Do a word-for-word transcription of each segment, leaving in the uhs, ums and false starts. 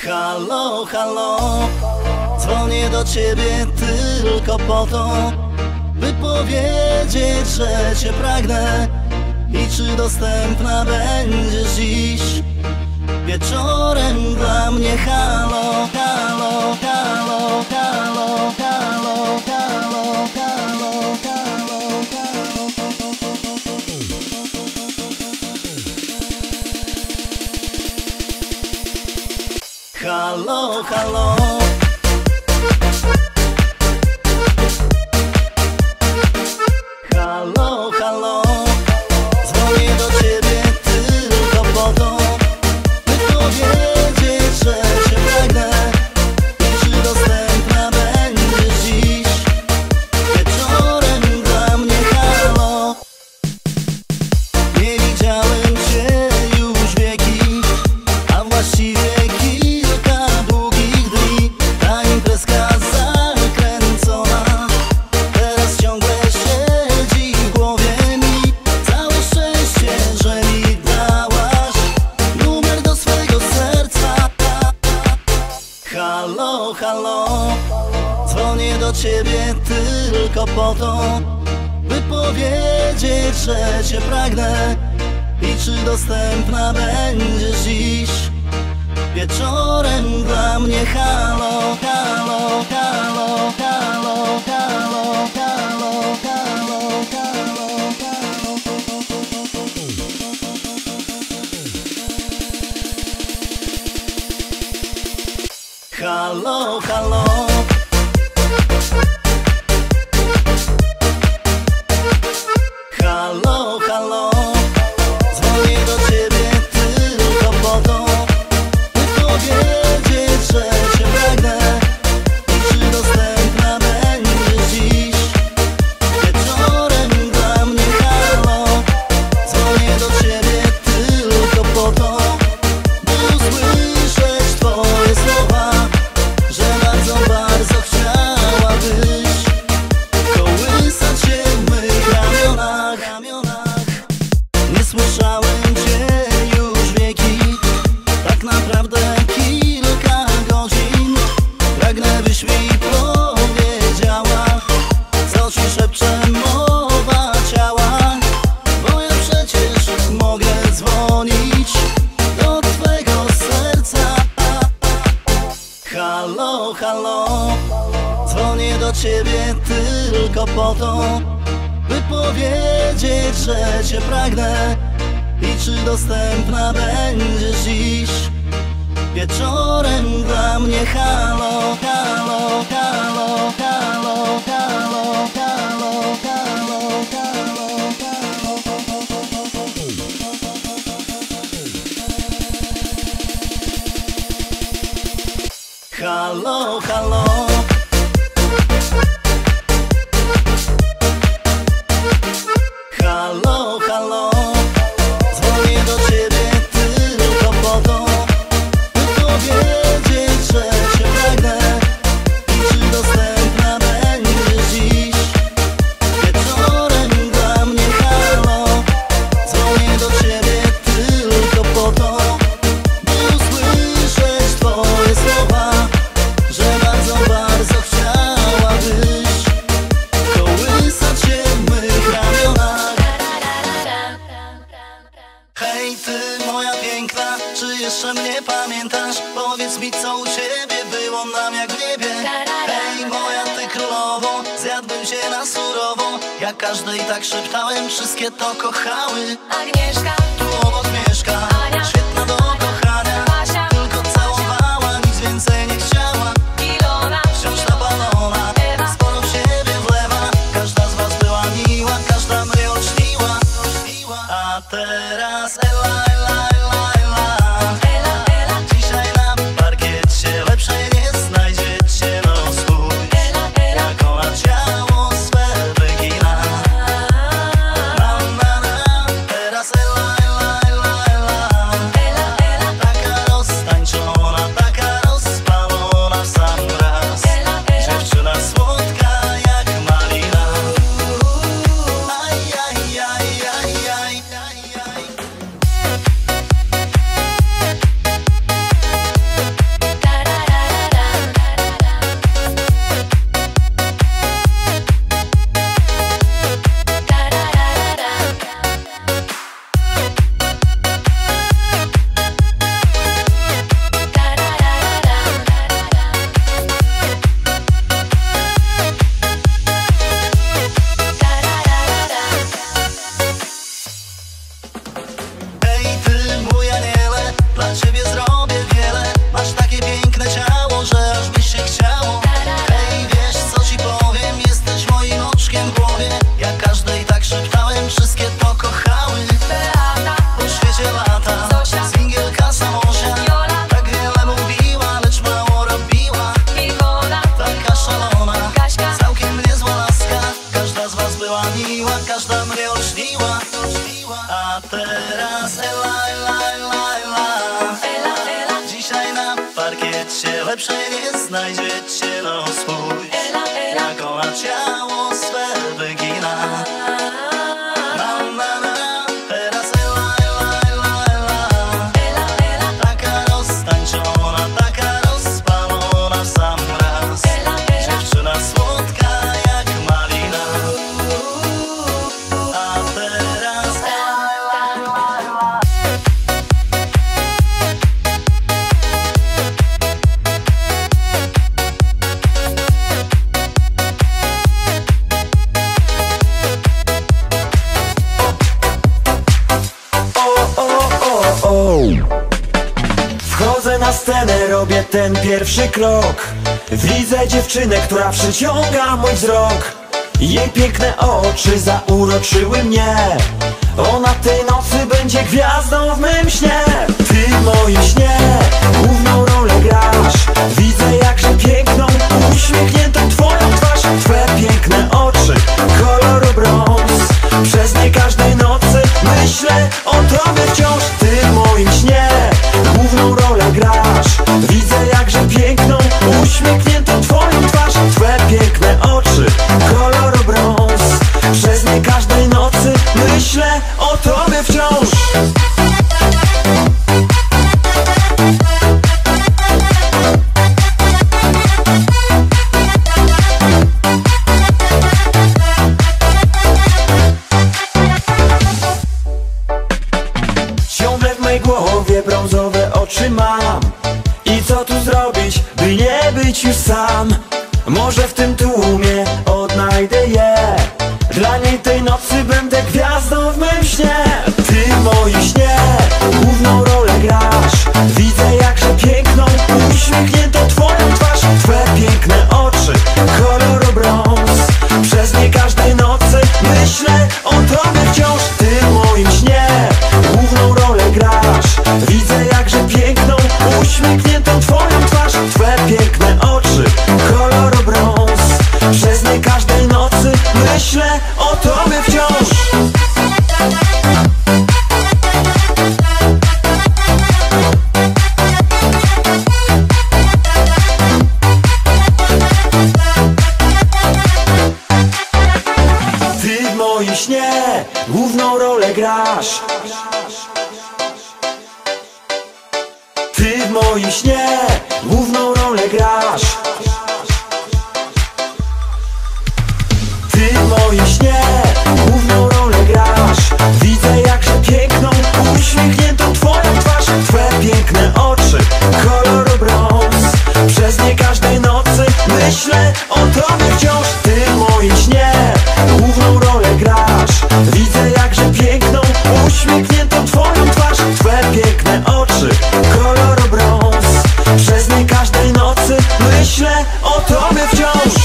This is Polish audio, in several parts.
Halo, halo, dzwonię do ciebie tylko po to, by powiedzieć, że cię pragnę. I czy dostępna będziesz dziś wieczorem dla mnie? Halo, halo, halo, halo, halo, halo, halo, halo, halo. Halo, halo. Halo, halo. Dzwonię do ciebie tylko po to, by powiedzieć, że cię pragnę. I czy dostępna będziesz dziś wieczorem dla mnie? Halo. Nie widziałem cię już wieki, a właściwie kilka długich dni. Ta imprezka zakręcona teraz ciągle siedzi w głowie mi. Całe szczęście, że mi dałaś numer do swego serca. Halo, halo, dzwonię do ciebie tylko po to, by powiedzieć, że cię pragnę. I czy dostępna będziesz dziś wieczorem dla mnie? Halo, halo, halo, halo, halo, halo, halo, halo, halo, halo, halo. Halo, halo, dzwonię do ciebie tylko po to, by powiedzieć, że cię pragnę. I czy dostępna będziesz dziś wieczorem dla mnie? Halo, dzwonię do ciebie tylko po to, by usłyszeć twoje słowa, że bardzo, bardzo chciałabyś kołysać się w mych ramionach. Nie słyszałem cię już wieki, tak naprawdę kilka godzin. Pragnę, byś mi powiedziała, co ci szepcze mowa ciała, bo ja przecież mogę dzwonić do twego serca. Halo, halo, dzwonię do ciebie tylko po to, by powiedzieć, że cię pragnę. I czy dostępna będziesz dziś wieczorem dla mnie? Halo, halo, halo, halo, halo, halo, halo, halo, halo, halo, halo. Halo, halo, dzwonię do ciebie tylko po to, by powiedzieć, że cię pragnę. I czy dostępna będziesz dziś wieczorem dla mnie? Halo, dzwonię do ciebie tylko po to, by usłyszeć twoje słowa, że bardzo, bardzo chciałabyś kołysać się w mych ramionach. Hej ty, moja piękna, czy jeszcze mnie pamiętasz? Powiedz mi, co u ciebie było nam jak w niebie. Hej moja ty królowo, zjadłbym cię na surowo. Ja każdej tak szeptałem, wszystkie to kochały. Agnieszka, Tu obok mieszka Ania, świetna do kochania, Basia, tylko całowała, nic więcej nie chciała. Ilona, Wciąż napalona, Ewa, sporo w siebie wlewa. Każda z was była miła, każda mnie olśniła. A teraz Ela, Ela, Ela, Ela, Ela, Ela, dzisiaj na parkiecie lepszej nie znajdziecie. No swój, Ela, Ela, jak ona ciało swe wygina. Na, na, na, teraz Ela, parkiecie, lepszej nie znajdziecie, no spójrz, jak ona ciało swe wygina. Na, na, na, teraz ela, ela, ela, ela, taka roztańczona, taka rozpalona w sam raz, dziewczyna słodka jak malina. A teraz ela, ela, ela, ela. Wchodzę na scenę, robię ten pierwszy krok. Widzę dziewczynę, która przyciąga mój wzrok. Jej piękne oczy zauroczyły mnie. Ona tej nocy będzie gwiazdą w mym śnie. Ty w moim śnie główną rolę grasz. Widzę jakże piękną, uśmiechniętą twoją twarz. Twe piękne oczy koloru brąz. Przez nie każdej nocy myślę o tobie wciąż. Ty w moim śnie główną rolę grasz. Widzę jakże piękną, uśmiechniętą twoją twarz. Twe piękne oczy koloru brąz. Przez nie każdej nocy myślę o tobie wciąż. Ciągle w mej głowie brązowe oczy mam. I co tu zrobić, by nie być już sam? Może w tym tłumie odnajdę je. Dla niej tej nocy będę gwiazdą w mym śnie. Ty w moim śnie główną rolę grasz. Widzę jakże piękną, uśmiechniętą twoją twarz. Twe piękne oczy koloru brąz. Przez nie każdej nocy myślę o tobie wciąż. Ty w moim śnie główną rolę grasz. Widzę jakże piękną, uśmiechniętą twoją twarz. Twe piękne oczy koloru brąz. Przez nie każdej nocy myślę o tobie wciąż. Ty w moim śnie główną rolę grasz. Ty w moim śnie główną rolę grasz. Ty w moim śnie główną rolę grasz. Widzę jakże piękną, uśmiechniętą twoją twarz. Twe piękne oczy koloru brąz. Przez nie każdej nocy myślę o tobie wciąż. Ty w moim śnie główną rolę grasz. Widzę jakże piękną, uśmiechniętą twoją twarz. Twe piękne oczy koloru brąz. Przez nie każdej nocy myślę o tobie wciąż.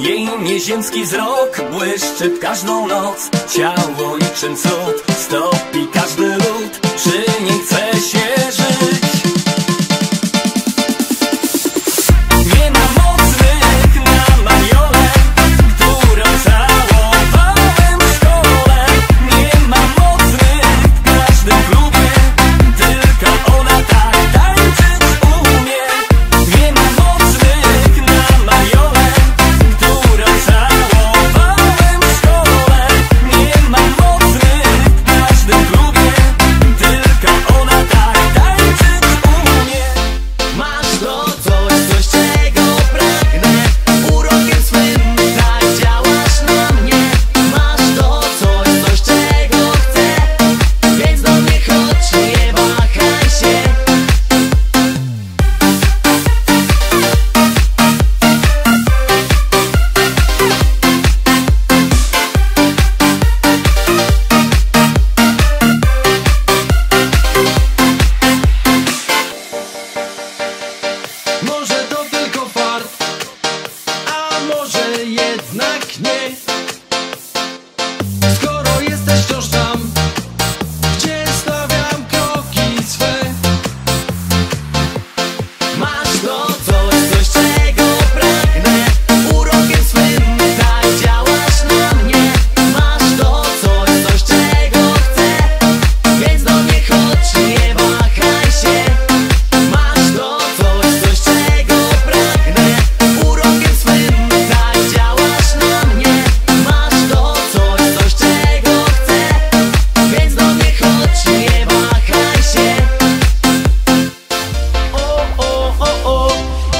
Jej nieziemski wzrok błyszczy każdą noc. Ciało niczym cud stopi każdy lód. Przy niej chce się żyć. Nie ma mocnych na Mariolę, którą całowałem w szkole. Nie ma mocnych w każdym klubie, tylko ona tak tańczyć umie. Nie ma mocnych na Mariolę, którą całowałem w szkole. Nie ma mocnych w każdym klubie, tylko ona tak tańczyć umie. Masz to coś, coś czego pragnę. Urokiem swym tak działasz na mnie. Masz to coś, coś czego chcę. Więc do mnie chodź, nie wahaj się. Może to tylko fart, a może jednak nie. Skoro jesteś wciąż tam, gdzie stawiam kroki swe. Masz to coś, coś czego pragnę. Urokiem swym tak działasz na mnie. Masz to coś, coś czego chcę. Więc do mnie chodź, nie wahaj się. Masz to coś, coś czego pragnę. Urokiem swym tak działasz na mnie. Masz to coś, coś czego chcę. Więc do mnie chodź, nie wahaj się. O, o, o, o.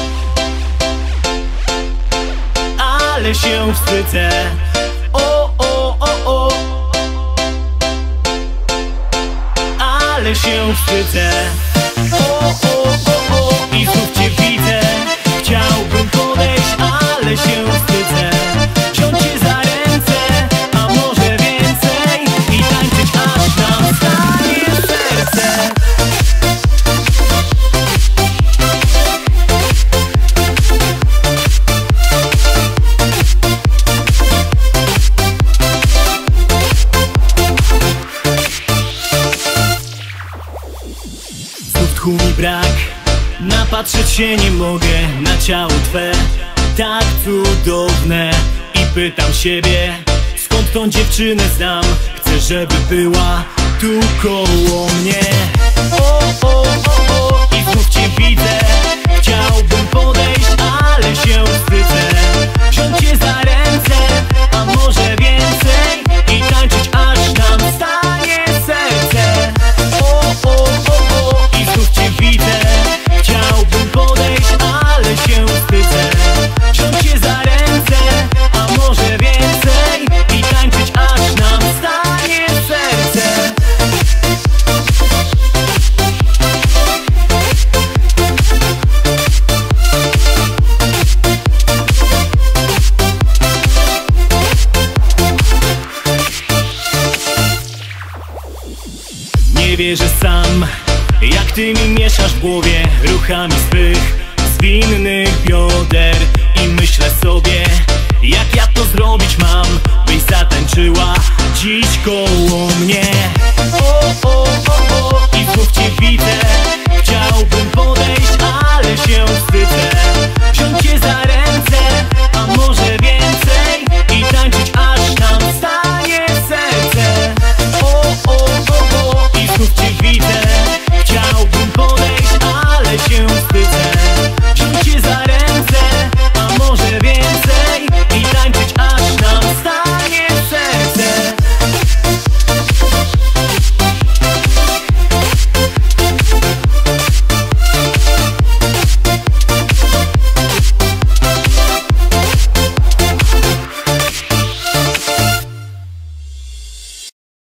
Ale się wstydzę. O, o, o, o. Ale się wstydzę. O, o, o, o. I znów cię widzę. Chciałbym podejść, ale się wstydzę. Wziąć cię za ręce, a może więcej. I tańczyć aż nam stanie serce. Znów tchu mi brak, napatrzeć się nie mogę na ciało Twe, tak cudowne. I pytam siebie, skąd tą dziewczynę znam. Chcę, żeby była tu koło mnie. O, o, o, o. I znów Cię widzę. Chciałbym podejść, ale się wstydzę. Wziąć Cię za ręce, a może więcej. I tańczyć aż nam stanie serce. O, o, o, o. I znów Cię widzę. Chciałbym podejść, ale się wstydzę. Wziąć Cię za ręce, a może więcej. I tańczyć aż nam stanie serce. Nie wierzę sam, jak Ty mi mieszasz w głowie ruchami swych zwinnych bioder. I myślę sobie, jak ja to zrobić mam, byś zatańczyła dziś koło